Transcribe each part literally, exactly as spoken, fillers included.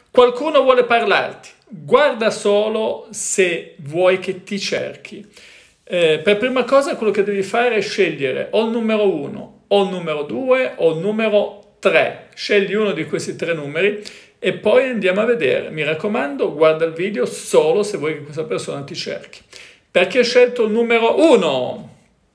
Qualcuno vuole parlarti, guarda solo se vuoi che ti cerchi. Eh, per prima cosa quello che devi fare è scegliere o il numero uno, o il numero due, o il numero tre. Scegli uno di questi tre numeri e poi andiamo a vedere. Mi raccomando, guarda il video solo se vuoi che questa persona ti cerchi. Perché hai scelto il numero uno?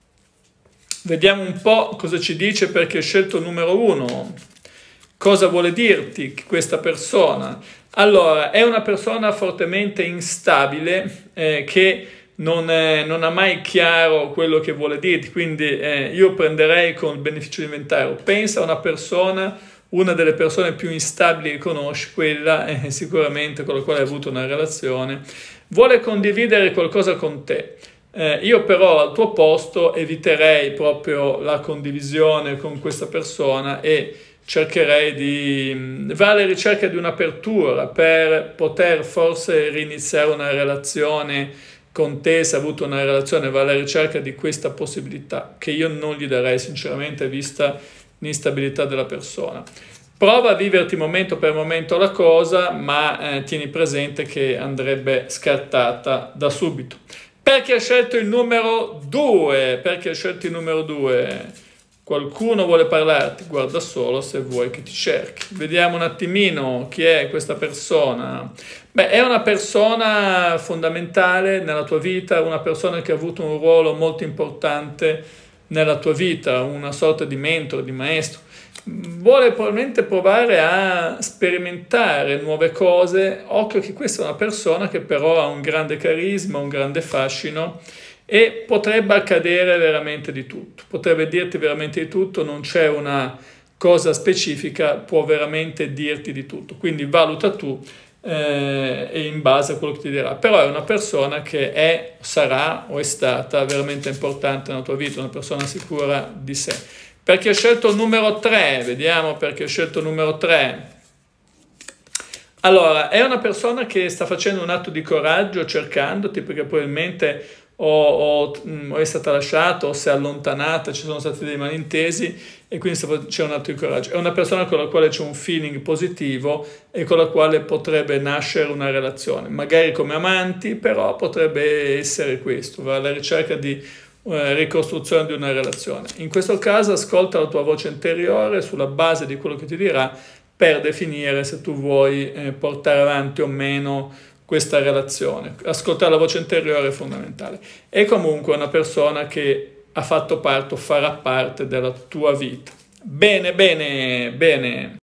Vediamo un po' cosa ci dice perché hai scelto il numero uno. Cosa vuole dirti questa persona? Allora, è una persona fortemente instabile eh, che non, eh, non ha mai chiaro quello che vuole dirti, quindi eh, io prenderei con il beneficio di inventario. Pensa a una persona, una delle persone più instabili che conosci, quella eh, sicuramente con la quale hai avuto una relazione, vuole condividere qualcosa con te. Eh, io però al tuo posto eviterei proprio la condivisione con questa persona e cercherei di va alla ricerca di un'apertura per poter forse riniziare una relazione con te, se ha avuto una relazione, va alla ricerca di questa possibilità che io non gli darei sinceramente vista l'instabilità della persona. Prova a viverti momento per momento la cosa, ma eh, tieni presente che andrebbe scartata da subito. Perché hai scelto il numero due? Perché hai scelto il numero due? Qualcuno vuole parlarti, guarda solo se vuoi che ti cerchi. Vediamo un attimino chi è questa persona. Beh, è una persona fondamentale nella tua vita, una persona che ha avuto un ruolo molto importante nella tua vita, una sorta di mentore, di maestro. Vuole probabilmente provare a sperimentare nuove cose. Occhio che questa è una persona che però ha un grande carisma, un grande fascino, e potrebbe accadere veramente di tutto, potrebbe dirti veramente di tutto, non c'è una cosa specifica, può veramente dirti di tutto, quindi valuta tu eh, e in base a quello che ti dirà. Però è una persona che è, sarà o è stata veramente importante nella tua vita, una persona sicura di sé. Perché hai scelto il numero tre? Vediamo perché hai scelto il numero tre. Allora, è una persona che sta facendo un atto di coraggio cercandoti, perché probabilmente o, o, o è stata lasciata o si è allontanata, ci sono stati dei malintesi e quindi c'è un atto di coraggio. È una persona con la quale c'è un feeling positivo e con la quale potrebbe nascere una relazione, magari come amanti, però potrebbe essere questo, va alla ricerca di eh, ricostruzione di una relazione. In questo caso ascolta la tua voce interiore sulla base di quello che ti dirà per definire se tu vuoi eh, portare avanti o meno questa relazione. Ascoltare la voce interiore è fondamentale. È comunque una persona che ha fatto parte o farà parte della tua vita. Bene, bene, bene.